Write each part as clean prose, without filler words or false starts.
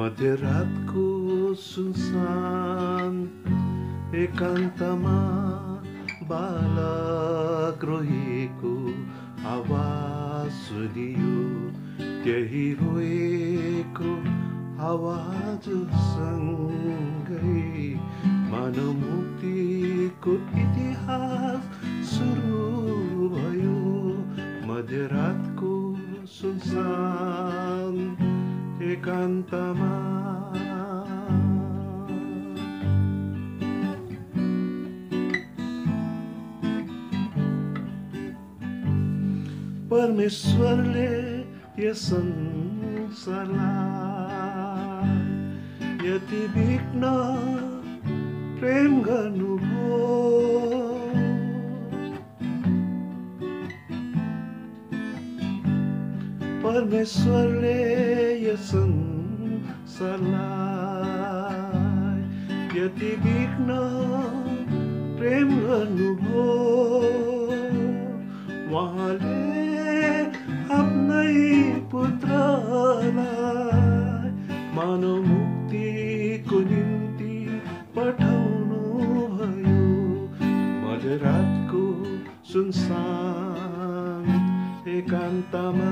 मध्यरातको सुनसान एकान्तमा बालक रोएको आवाज सुनियो। त्यही रोएको आवाज सँगै मानव मुक्तिको इतिहास सुरु भयो। मध्यरातको सुनसान एकान्तमा परमेश्वरले यस संसारलाई यति बिघ्न प्रेम गर्नुभयो। परमेश्वरले यस संसारलाई यति बिघ्न प्रेम गर्नुभयो। उहाँले आफ्नै पुत्रलाई मानव मुक्तिको निम्ति पठाउनु भयो। मध्यरातको सुनसान एकान्तमा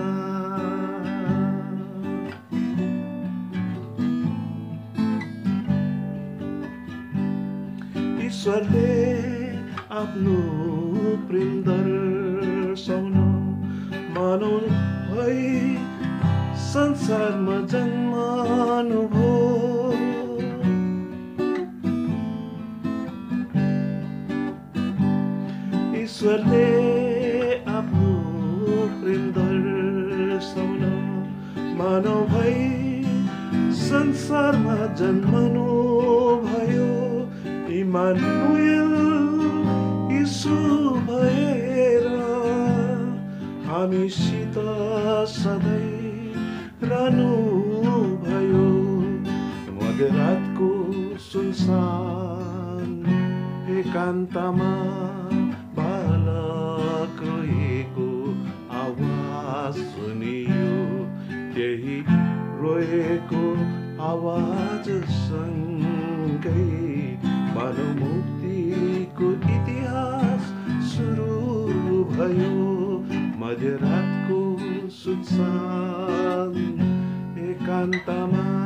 ईश्वरले आफ्नो प्रेम दर्शाउन मानव भई संसारमा जन्मनुभयो। ईश्वरले आफ्नो प्रेम दर्शाउन मानव भई संसारमा जन्मनु भयो। इमानुएल यीशु भएर हामीसित सधैँ रहनु भयो। मध्यरातको सुनसान एकान्तमा बालक रोएको आवाज सुनियो। त्यही रोएको आवाज सँगै मानव मुक्तिको इतिहास सुरु भयो। मध्यरातको सुनसान एकान्तमा